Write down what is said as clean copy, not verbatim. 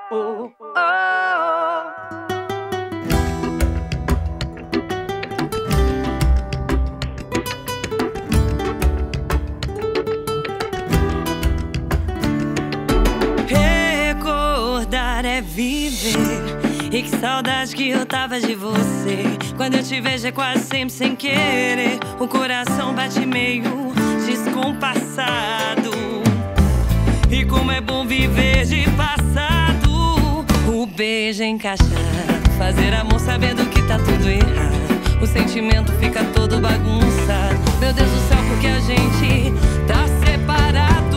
oh, oh. Recordar é viver. E que saudade que eu tava de você. Quando eu te vejo é quase sempre sem querer. O coração bate meio descompassado. E como é bom viver de passado. O beijo encaixado, fazer amor sabendo que tá tudo errado. O sentimento fica todo bagunçado. Meu Deus do céu, porque a gente tá separado.